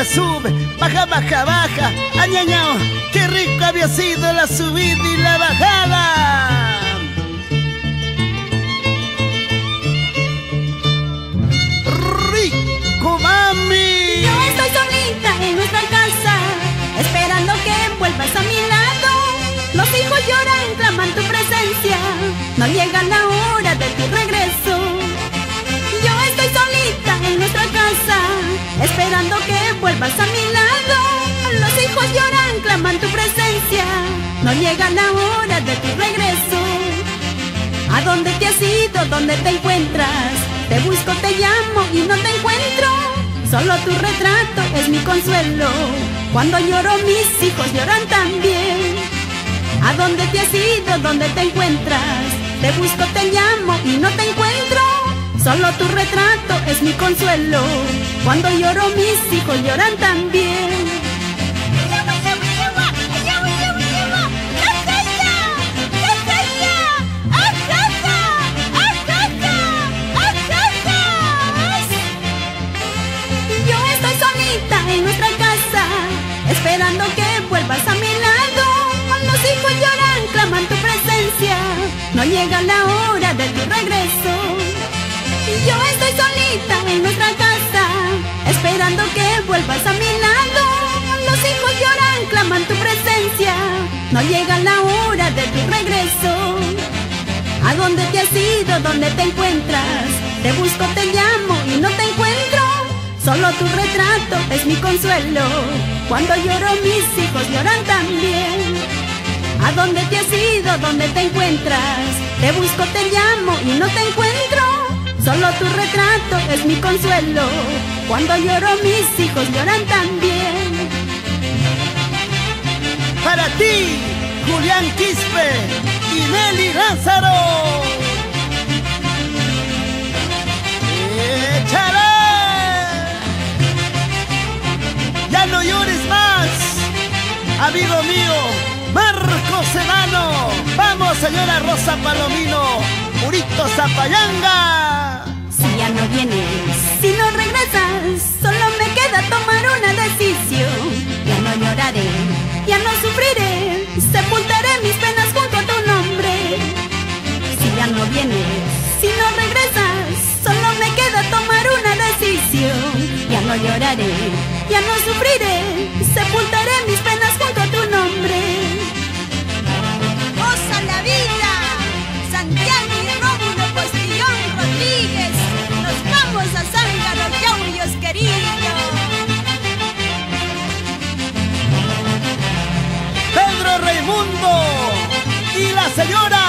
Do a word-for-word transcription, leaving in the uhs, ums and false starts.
sube, sube, baja, baja, baja. Añañao, qué rico había sido la subida y la bajada. ¡Rico, mami! Yo estoy solita en nuestra casa, esperando que vuelvas a mi lado. Los hijos lloran, claman tu presencia, no llega la hora de tu regreso. Yo estoy solita en nuestra casa, esperando que vuelvas a mi lado. Los hijos lloran, claman tu presencia, no llega la hora de tu regreso. ¿A dónde te has ido? ¿Dónde te encuentras? Te busco, te llamo y no te encuentro. Solo tu retrato es mi consuelo. Cuando lloro mis hijos lloran también. ¿A dónde te has ido? ¿Dónde te encuentras? Te busco, te llamo y no te encuentro. Solo tu retrato es mi consuelo. Cuando lloro mis hijos lloran también. Yo estoy solita en nuestra casa, esperando que vuelvas a mi lado. Los hijos lloran, claman tu presencia, no llega la hora de tu regreso. Yo estoy solita en nuestra casa, esperando que vuelvas a mi lado. Los hijos lloran, claman tu presencia, no llega la hora de tu regreso. ¿A dónde te has ido? ¿Dónde te encuentras? Te busco, te llamo y no te encuentro. Solo tu retrato es mi consuelo. Cuando lloro mis hijos lloran también. ¿A dónde te has ido? ¿Dónde te encuentras? Te busco, te llamo y no te encuentro. Solo tu retrato es mi consuelo. Cuando lloro mis hijos lloran también. Para ti, Julián Quispe y Nelly Lázaro. ¡Échale! ¡Ya no llores más! Amigo mío, Marco Sedano. Vamos, señora Rosa Palomino, Purito Zapayanga. Si ya no vienes, si no regresas, solo me queda tomar una decisión. Ya no lloraré, ya no sufriré, sepultaré mis penas junto a tu nombre. Si ya no vienes, si no regresas, solo me queda tomar una decisión. Ya no lloraré, ya no sufriré, sepultaré mis penas junto a tu nombre. ¡Goza la vida! Santiago y Rómulo Postillón Rodríguez, nos vamos a Zángaro, Yaurios queridos. Pedro Raimundo y la señora